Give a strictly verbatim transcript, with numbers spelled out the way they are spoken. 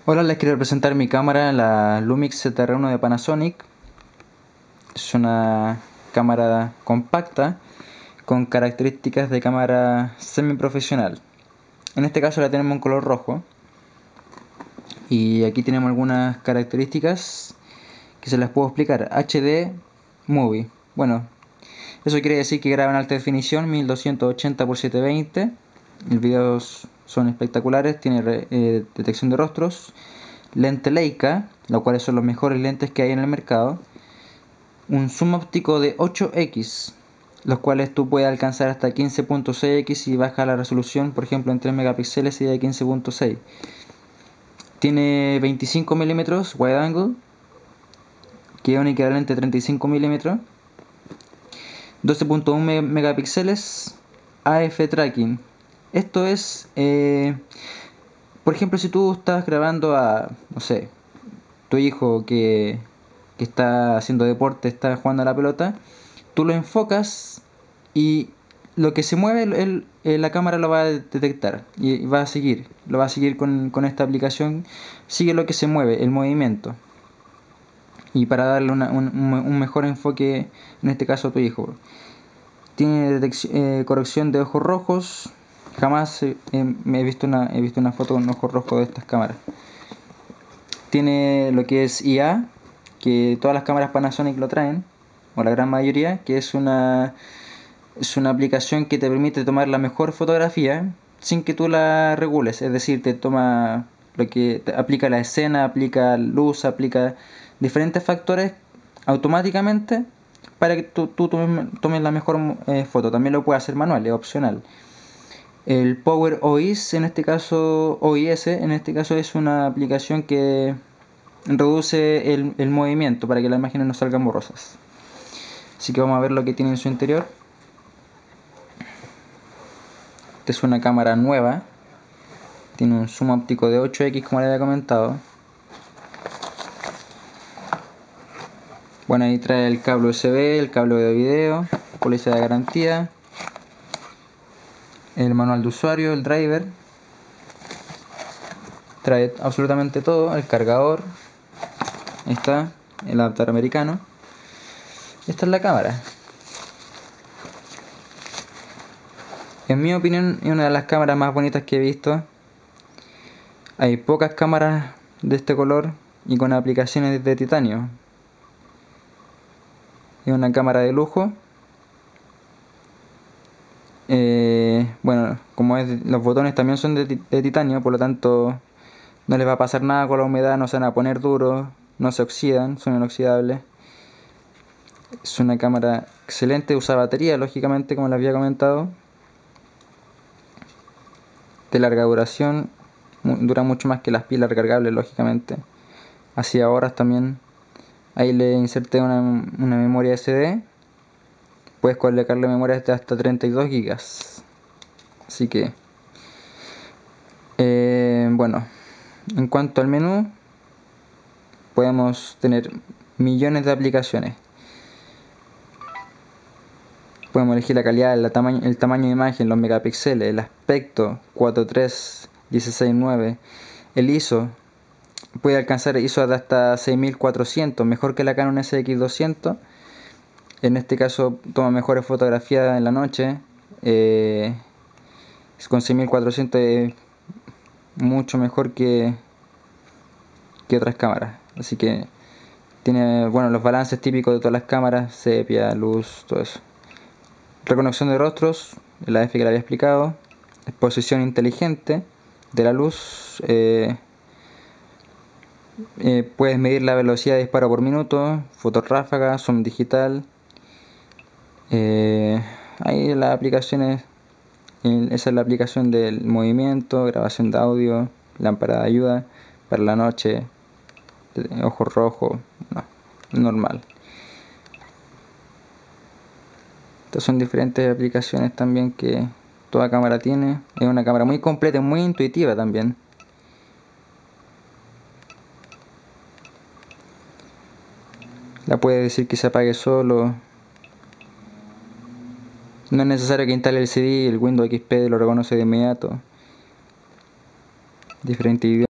Hola, les quiero presentar mi cámara, la Lumix Z R uno de Panasonic. Es una cámara compacta con características de cámara semiprofesional. En este caso la tenemos en color rojo. Y aquí tenemos algunas características que se las puedo explicar. H D Movie. Bueno, eso quiere decir que graba en alta definición mil doscientos ochenta por setecientos veinte. Los videos son espectaculares, tiene eh, detección de rostros. Lente Leica, los cuales son los mejores lentes que hay en el mercado. Un zoom óptico de ocho equis, los cuales tú puedes alcanzar hasta quince punto seis equis y baja la resolución, por ejemplo en tres megapíxeles y de quince punto seis. Tiene veinticinco milímetros wide angle, que es un equivalente a treinta y cinco milímetros. doce punto uno megapíxeles A F tracking. Esto es, eh, por ejemplo, si tú estás grabando a, no sé, tu hijo que, que está haciendo deporte, está jugando a la pelota, tú lo enfocas y lo que se mueve el, el, la cámara lo va a detectar y va a seguir, lo va a seguir con, con esta aplicación, sigue lo que se mueve, el movimiento, y para darle una, un, un mejor enfoque, en este caso a tu hijo. Tiene eh, corrección de ojos rojos. Jamás eh, he, visto una, he visto una foto con ojos rojos de estas cámaras. Tiene lo que es I A, que todas las cámaras Panasonic lo traen, o la gran mayoría, que es una, es una aplicación que te permite tomar la mejor fotografía sin que tú la regules. Es decir, te toma lo que te aplica la escena, aplica luz, aplica diferentes factores automáticamente para que tú, tú tomes la mejor eh, foto. También lo puedes hacer manual, es opcional. El Power O I S, en este caso, O I S, en este caso es una aplicación que reduce el, el movimiento para que las imágenes no salgan borrosas. Así que vamos a ver lo que tiene en su interior. Esta es una cámara nueva. Tiene un zoom óptico de ocho equis, como les había comentado. Bueno, ahí trae el cable U S B, el cable de video, póliza de garantía, el manual de usuario, el driver. Trae absolutamente todo, el cargador. Ahí está, el adaptador americano. Esta es la cámara. En mi opinión, es una de las cámaras más bonitas que he visto. Hay pocas cámaras de este color y con aplicaciones de titanio. Es una cámara de lujo. Eh, bueno, como es, los botones también son de, de titanio, por lo tanto no les va a pasar nada con la humedad, no se van a poner duros, no se oxidan, son inoxidables. Es una cámara excelente, usa batería, lógicamente, como les había comentado. De larga duración, dura mucho más que las pilas recargables, lógicamente. Hacía horas también. Ahí le inserté una, una memoria S D. Puedes colocarle memoria de hasta treinta y dos gigas. Así que, eh, bueno, en cuanto al menú, podemos tener millones de aplicaciones. Podemos elegir la calidad, el tamaño, el tamaño de imagen, los megapíxeles, el aspecto cuatro tres, dieciséis nueve, el I S O. Puede alcanzar I S O de hasta seis mil cuatrocientos, mejor que la Canon S X doscientos. En este caso toma mejores fotografías en la noche. Eh, con seis mil cuatrocientos es mucho mejor que, que otras cámaras. Así que tiene, bueno, los balances típicos de todas las cámaras, sepia, luz, todo eso. Reconexión de rostros, la F que le había explicado. Exposición inteligente de la luz. Eh, eh, puedes medir la velocidad de disparo por minuto, fotorráfaga, zoom digital. Eh, ahí las aplicaciones, esa es la aplicación del movimiento, grabación de audio, lámpara de ayuda para la noche, ojos rojos, no, normal. Estas son diferentes aplicaciones también que toda cámara tiene. Es una cámara muy completa y muy intuitiva también. La puede decir que se apague solo. No es necesario que instale el C D, el Windows X P lo reconoce de inmediato. Diferentes idiomas.